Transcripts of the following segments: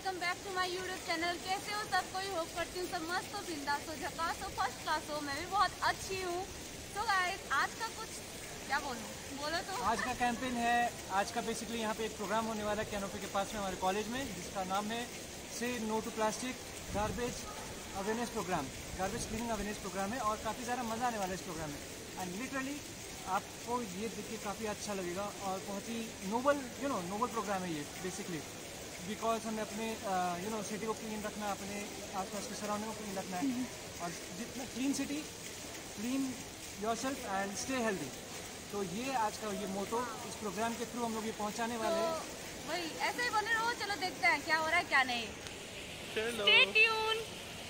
Welcome back to my YouTube channel. कैसे हो सब? कोई होप करती हूँ सब मस्त हो, बिंदास हो, झकास हो, फर्स्ट क्लास हो। मैं भी बहुत अच्छी हूँ। तो गाइस आज का कुछ क्या बोलो तो आज का कैंपेन है। आज का बेसिकली यहाँ पे एक प्रोग्राम होने वाला है कैनोपी के पास में हमारे कॉलेज में, जिसका नाम है say no to plastic garbage awareness program, garbage cleaning awareness program है और काफ़ी ज़्यादा मज़ा आने वाला है इस प्रोग्राम में। एंड लिटरली आपको ये देख के काफ़ी अच्छा लगेगा और बहुत ही नोबल प्रोग्राम है ये बेसिकली, बिकॉज हमें अपने सिटी को क्लीन रखना है, अपने आसपास के सराउंडिंग को क्लीन रखना है और जितना clean city clean yourself and stay healthy. तो ये आज का ये मोटो इस प्रोग्राम के थ्रू हम लोग ये पहुंचाने वाले हैं। वही ऐसे ही बने रहो। चलो देखते हैं क्या हो रहा है क्या नहीं। Stay tune.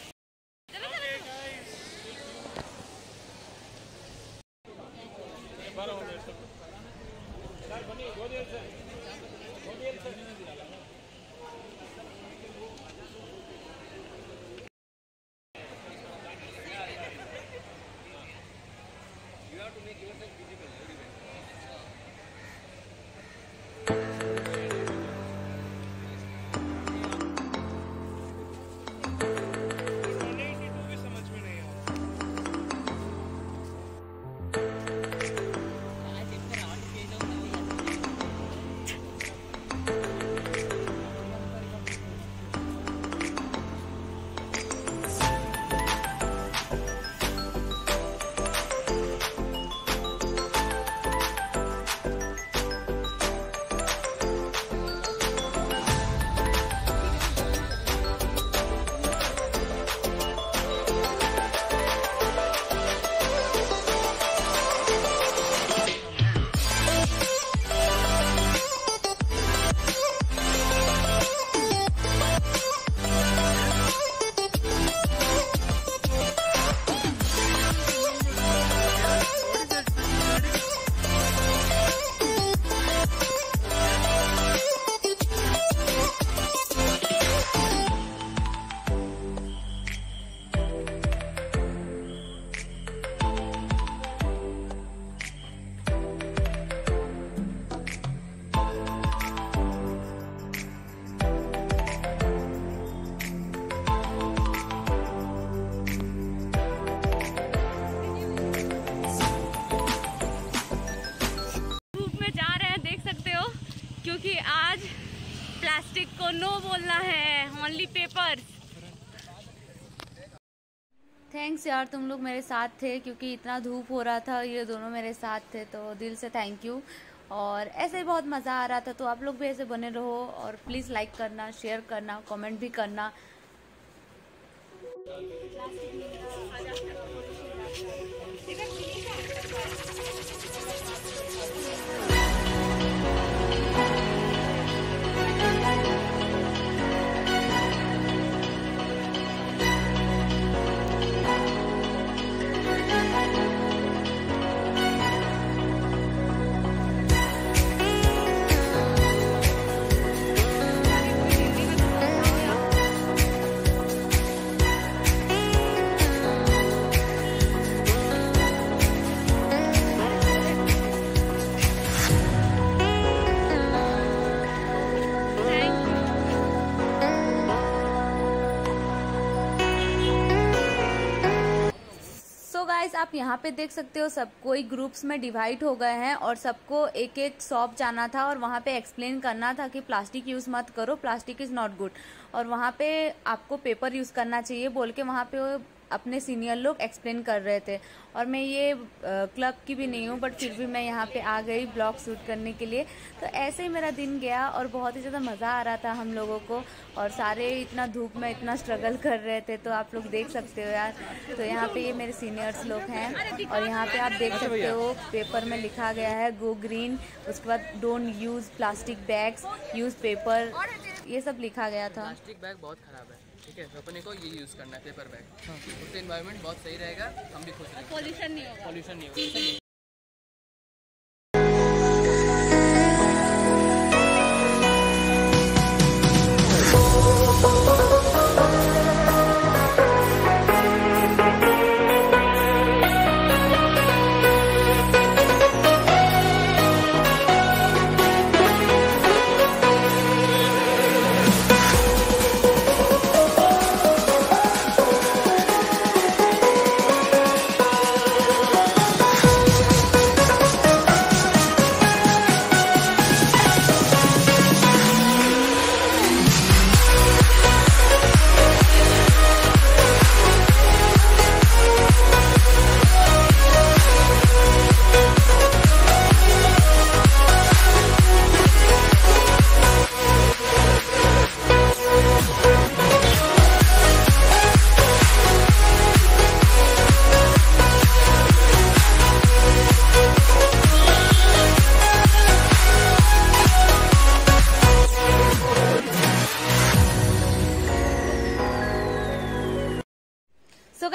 क्योंकि आज प्लास्टिक को नो बोलना है, ओनली पेपर्स। थैंक्स यार, तुम लोग मेरे साथ थे क्योंकि इतना धूप हो रहा था, ये दोनों मेरे साथ थे, तो दिल से थैंक यू। और ऐसे ही बहुत मज़ा आ रहा था, तो आप लोग भी ऐसे बने रहो और प्लीज़ लाइक करना, शेयर करना, कमेंट भी करना। गाइस आप यहाँ पे देख सकते हो सब कोई ग्रुप्स में डिवाइड हो गए हैं और सबको एक एक शॉप जाना था और वहाँ पे एक्सप्लेन करना था कि प्लास्टिक यूज़ मत करो, प्लास्टिक इज़ नॉट गुड, और वहाँ पे आपको पेपर यूज़ करना चाहिए बोल के वहाँ पे अपने सीनियर लोग एक्सप्लेन कर रहे थे। और मैं ये क्लब की भी नहीं हूँ, बट फिर भी मैं यहाँ पे आ गई ब्लॉग शूट करने के लिए। तो ऐसे ही मेरा दिन गया और बहुत ही ज़्यादा मज़ा आ रहा था हम लोगों को, और सारे इतना धूप में इतना स्ट्रगल कर रहे थे, तो आप लोग देख सकते हो यार। तो यहाँ पे ये मेरे सीनियर्स लोग हैं और यहाँ पे आप देख सकते हो पेपर में लिखा गया है गो ग्रीन, उसके बाद don't use plastic bags, use paper, ये सब लिखा गया था। प्लास्टिक बैग बहुत ख़राब है, ठीक है, तो अपने को ये यूज़ करना है पेपर बैग। उससे एनवायरनमेंट बहुत सही रहेगा, हम भी खुश रहेंगे, पॉल्यूशन नहीं होगा।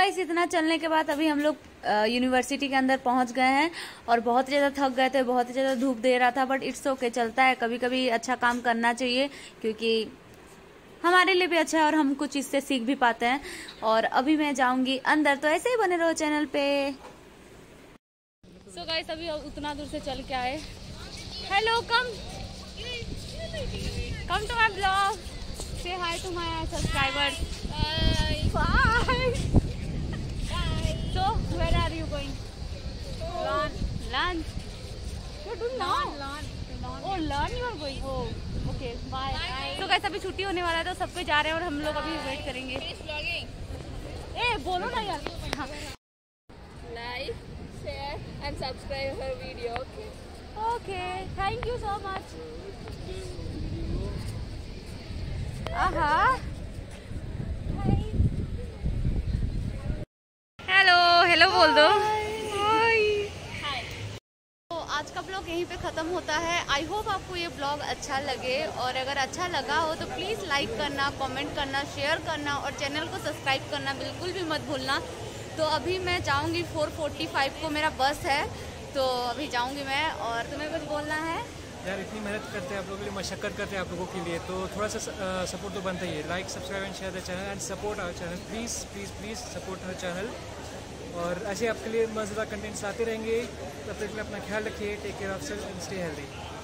गाइस इतना चलने के बाद अभी हम लोग यूनिवर्सिटी के अंदर पहुंच गए हैं और बहुत ज़्यादा थक गए थे, बहुत ज़्यादा धूप दे रहा था, बट इट्स ओके, चलता है। कभी कभी अच्छा काम करना चाहिए क्योंकि हमारे लिए भी अच्छा है और हम कुछ इससे सीख भी पाते हैं। और अभी मैं जाऊंगी अंदर, तो ऐसे ही बने रहो चैनल पे। सो गाइस अभी उतना दूर से चल के आए। Hello, come to my blog, say hi to my subscribers. So where are you going? Lunch. You're doing lunch. Oh, learn you are going. Oh, okay. Bye. So guys अभी छुट्टी होने वाला है तो सब कोई जा रहे हैं और हम लोग अभी वेट करेंगे। ए बोलो ना यार। Like, share and subscribe her video. Okay. Okay. Thank you so much. आहा। हेलो बोल दो। तो आज का ब्लॉग यहीं पे ख़त्म होता है। आई होप आपको ये ब्लॉग अच्छा लगे और अगर अच्छा लगा हो तो प्लीज़ लाइक करना, कमेंट करना, शेयर करना और चैनल को सब्सक्राइब करना बिल्कुल भी मत भूलना। तो अभी मैं जाऊंगी 4:45 को मेरा बस है, तो अभी जाऊंगी मैं। और तुम्हें कुछ बोलना है? यार इतनी मेहनत करते हैं आप लोगों के लिए, मशक्कत करते हैं आप लोगों के लिए, तो थोड़ा सा सपोर्ट तो बनता ही है। Like, subscribe and share the channel and support our channel. Please please please support our channel. और ऐसे आपके लिए मज़ेदार कंटेंट्स लाते रहेंगे। तब तक अपना ख्याल रखिए। Take care of self and stay healthy.